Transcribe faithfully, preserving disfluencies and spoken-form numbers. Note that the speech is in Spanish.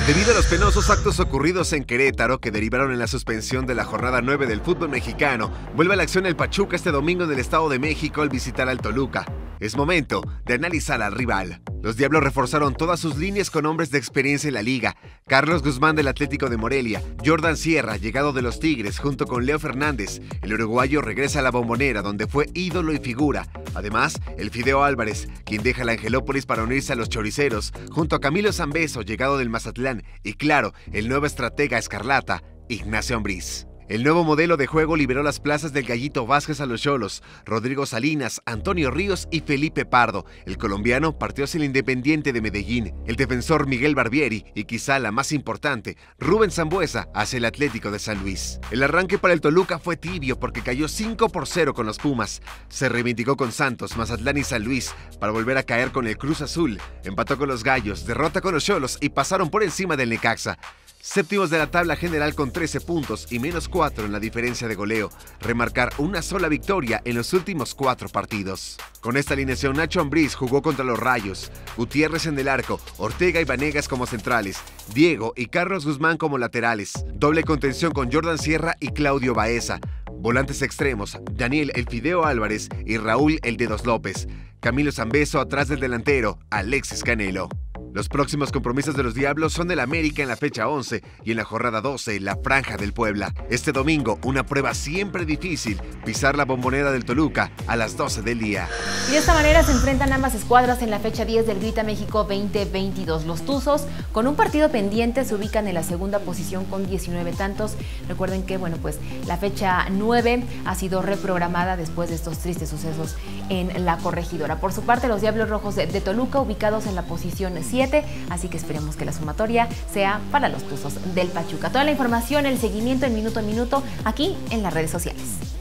Debido a los penosos actos ocurridos en Querétaro que derivaron en la suspensión de la jornada nueve del fútbol mexicano, vuelve a la acción el Pachuca este domingo en el Estado de México al visitar al Toluca. Es momento de analizar al rival. Los Diablos reforzaron todas sus líneas con hombres de experiencia en la liga. Carlos Guzmán del Atlético de Morelia, Jordan Sierra, llegado de los Tigres, junto con Leo Fernández. El uruguayo regresa a la Bombonera, donde fue ídolo y figura. Además, el Fideo Álvarez, quien deja la Angelópolis para unirse a los choriceros, junto a Camilo Zambeso, llegado del Mazatlán, y claro, el nuevo estratega escarlata, Ignacio Ambriz. El nuevo modelo de juego liberó las plazas del Gallito Vázquez a los Xolos, Rodrigo Salinas, Antonio Ríos y Felipe Pardo. El colombiano partió hacia el Independiente de Medellín, el defensor Miguel Barbieri y quizá la más importante, Rubén Sambueza, hacia el Atlético de San Luis. El arranque para el Toluca fue tibio porque cayó cinco por cero con los Pumas. Se reivindicó con Santos, Mazatlán y San Luis para volver a caer con el Cruz Azul. Empató con los Gallos, derrota con los Xolos y pasaron por encima del Necaxa. Séptimos de la tabla general con trece puntos y menos cuatro en la diferencia de goleo. Remarcar una sola victoria en los últimos cuatro partidos. Con esta alineación, Nacho Ambriz jugó contra los Rayos, Gutiérrez en el arco, Ortega y Vanegas como centrales, Diego y Carlos Guzmán como laterales. Doble contención con Jordan Sierra y Claudio Baeza. Volantes extremos, Daniel El Fideo Álvarez y Raúl El Dedos López. Camilo Zambeso atrás del delantero, Alexis Canelo. Los próximos compromisos de los Diablos son el América en la fecha once y en la jornada doce, la Franja del Puebla. Este domingo, una prueba siempre difícil, pisar la Bombonera del Toluca a las doce del día. Y de esta manera se enfrentan ambas escuadras en la fecha diez del Grita México veinte veintidós. Los Tuzos, con un partido pendiente, se ubican en la segunda posición con diecinueve tantos. Recuerden que, bueno, pues la fecha nueve ha sido reprogramada después de estos tristes sucesos en la Corregidora. Por su parte, los Diablos Rojos de, de Toluca, ubicados en la posición siete, así que esperemos que la sumatoria sea para los Tuzos del Pachuca. Toda la información, el seguimiento en minuto a minuto aquí en las redes sociales.